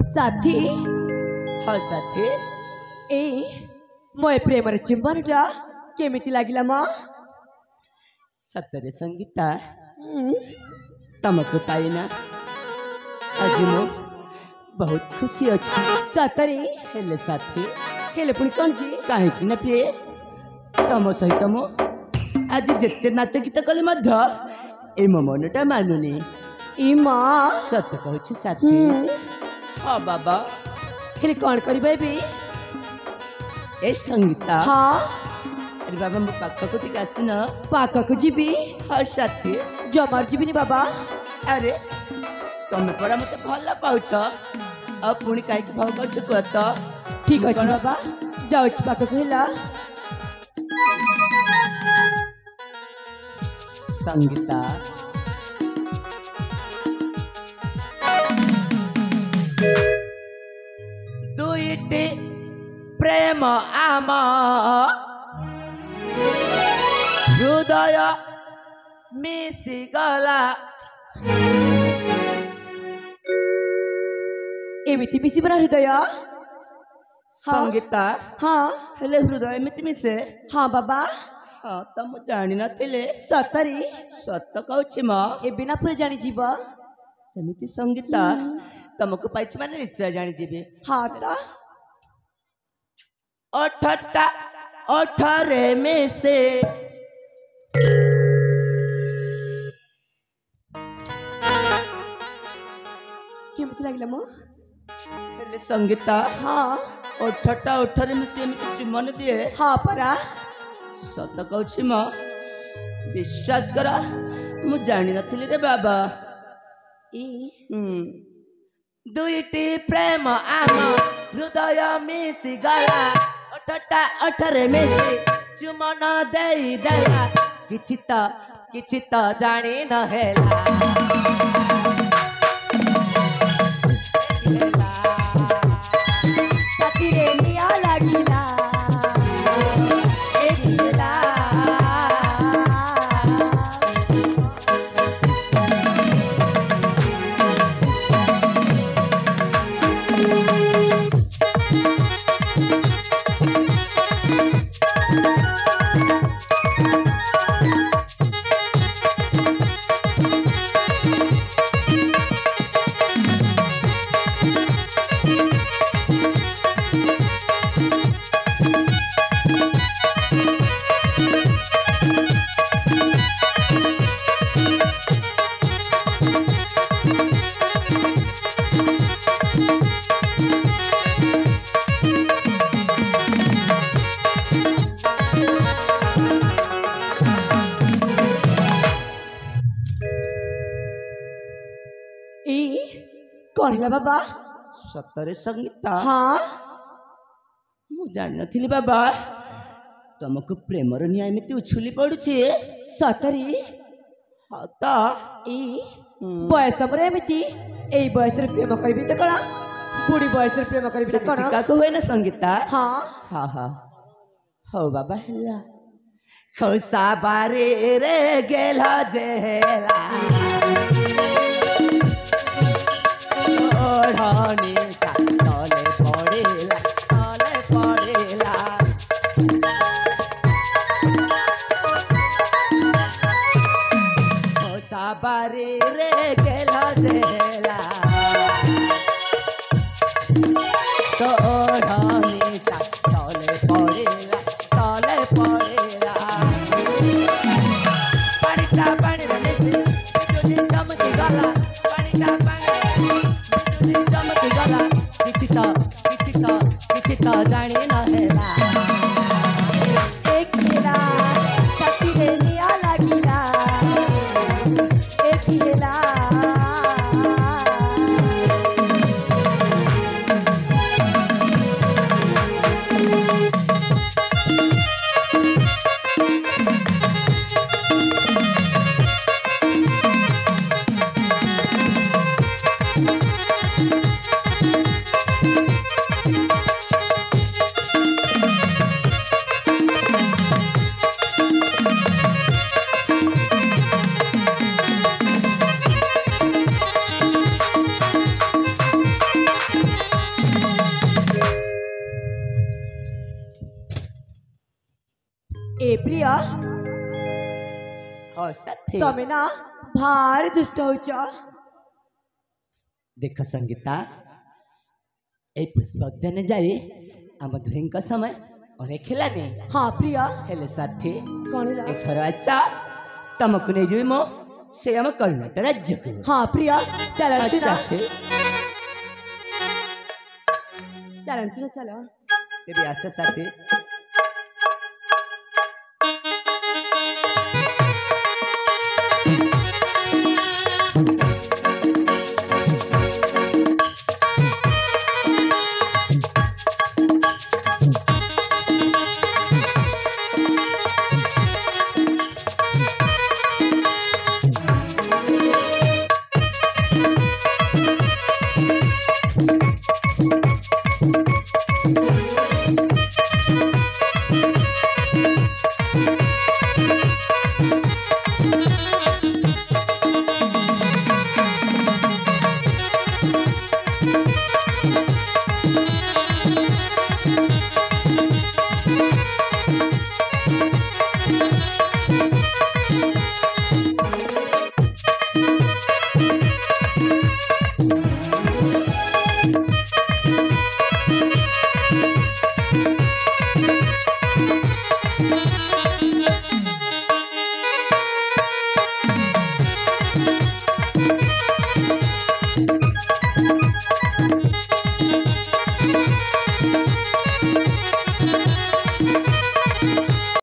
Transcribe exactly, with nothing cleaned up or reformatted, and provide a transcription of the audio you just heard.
साथी हाँ साथी ए मोय प्रेमर चुंबनटा केमिति लागिला मा सतरे संगीता तमको पाइना आज मो बहुत खुशी अच्छी सतरे हेले साथी हेले पुणी कौन जी कहीं न प्रिय तम सहित मो आज जिते नाच गीत कले मध्य ए मो मनटा मानुनी ई माँ सत कहूँ साथी हाँ बाबा हेले कौन करी बेबी ए संगीता हाँ अरे बाबा मो पाख को टिक आसन पाखक जीवी हाँ साथी जमार जीवी बाबा अरे तमें पड़ा मत भल पाउछ आ पुणी कहीं भाव कर कह तो ठीक अच्छे बाबा जाऊ पाखक हेला संगीता दुईटी प्रेम आम हृदय मिशिगला एमिति मिसी बना हृदय संगीता हाँ हेले हृदय एमिति मिसे हाँ बाबा हाँ तो मु जानी नथिले सतरी सत कहूँ म ए बिना पुरे जानी जीव सेमिति संगीता तुमको पाइछ माने निश्चय जानी जीवे हाँ ता अठटा अठारे में से केमिति लागिला मो हेले संगीता हाँ अठटा अठारे में से एमिति चुमन दिए हाँ परा सत कहूँ म विश्वास कर मु जानी नथिली रे बाबा ई दुईटी प्रेम आम हृदय मिशी गला अठटा अठारे में से चुमन देई देला किछि त किछि त जानी न हेला साथी रे निया लागिला एक हेला कौन है बाबा सतरे संगीता हाँ मु जानी नथिली बाबा तुमको प्रेमर निया एमिति उछुली पड़ुछि सतरी हाँ तो ई बयस पर एमिति एई बयस रे प्रेम करबी त कणा बुढ़ी बयस रे प्रेम करबी त कणा का को होय ना संगीता हाँ हाँ हाँ हो बाबा हेला खौसा बारे रे गेला जेला ओढ़ानी का तले पड़ेला तले पड़ेला खौसा बारे रे गेला जेला तो ओढ़ानी का तले पड़ेला तले पड़ेला पानीटा पानी रे बिजुली चमकी गला पानीटा पानी बिजुली चमकी गला किछि त किछि त किछि त जानी न हेला एक हेला साथी रे निया लागिला एक हेला ମୋ ସାଥୀ ତମେ ନା ଭାରି ଦୁଷ୍ଟ ହଉଛ। ଦେଖ ସଙ୍ଗୀତା এই পুষ্প উদ্যানে যাই ଆମ ଦୁହିଁଙ୍କ ସମୟ ଅନେଖିଲାନି। ହଁ ପ୍ରିୟ ହେଲେ ସାଥୀ କଣ ହେଲା? ଏଥର ଆସ ତମକୁ ନେଇଯିବି ମୁଁ ସେ ଆମ କର୍ଣ୍ଣାଟକ ରାଜ୍ୟକୁ। ହଁ ପ୍ରିୟ ଚାଲନ୍ତୁ ନା ସାଥୀ ଚାଲନ୍ତୁ ନା ଚାଲ। ତେବେ ଆସ ସାଥୀ